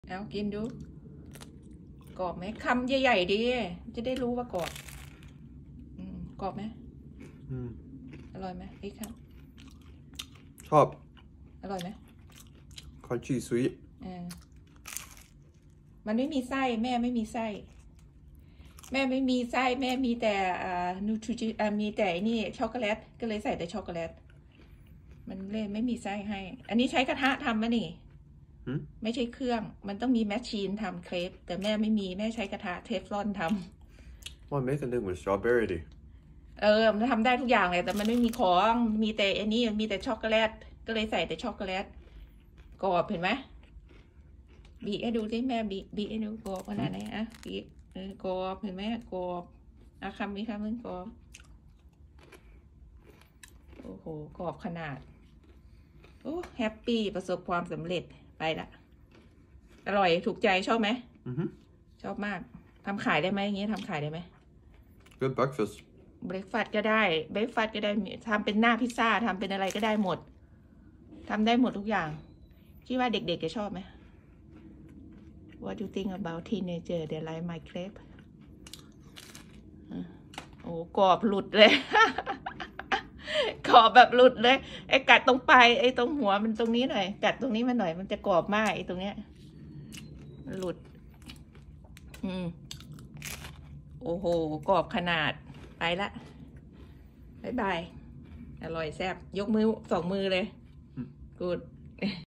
เอากินดูกรอบไหมคำใหญ่ๆดีจะได้รู้ว่ากรอบกรอบไหมอร่อยไหมพี่ครับชอบอร่อยไหม crunchy sweet มันไม่มีไส้แม่ไม่มีไส้แม่ไม่มีไส้แม่มีแต่นูทริจิมีแต่นี่ช็อกโกแลตก็เลยใส่แต่ช็อกโกแลตมันเลยไม่มีไส้ให้อันนี้ใช้กระทะทำไหมนี่ไม่ใช่เครื่องมันต้องมีแมชชีนทำเครปแต่แม่ไม่มีแม่ใช้กระทะเทฟลอนทำมันไม่กันดึงเหมือนสตรอเบอร์รี่ดิมันทำได้ทุกอย่างเลยแต่มันไม่มีของมีแต่อันนี้มีแต่ช็อกโกแลตก็เลยใส่แต่ช็อกโกแลตกรอบเห็นไหมบีให้ดูที่แม่บีให้ดูกรอบขนาดไหนอ่ะบีกรอบเห็นไหมกรอบคำนี้คำนึงกรอบโอ้โหกรอบขนาดโอ้แฮปปี้ประสบความสำเร็จไปละอร่อยถูกใจชอบไหมชอบมากทำขายได้ไหมอย่างเงี้ยทำขายได้ไหม Good breakfast เบรกฟาสต์ก็ได้เบรกฟาสต์ก็ได้ทำเป็นหน้าพิซซ่าทำเป็นอะไรก็ได้หมดทำได้หมดทุกอย่างคิดว่าเด็กๆจะชอบไหม What do you think about teenager they like my crepe โอ้กรอบหลุดเลย กรอบแบบหลุดเลยไอ้กัดตรงปลายไอ้ตรงหัวมันตรงนี้หน่อยกัดตรงนี้มาหน่อยมันจะกรอบมากไอ้ตรงเนี้ยมันหลุดโอ้โหกรอบขนาดไปละบ๊ายบายอร่อยแซ่บยกมือ2 มือเลยกูด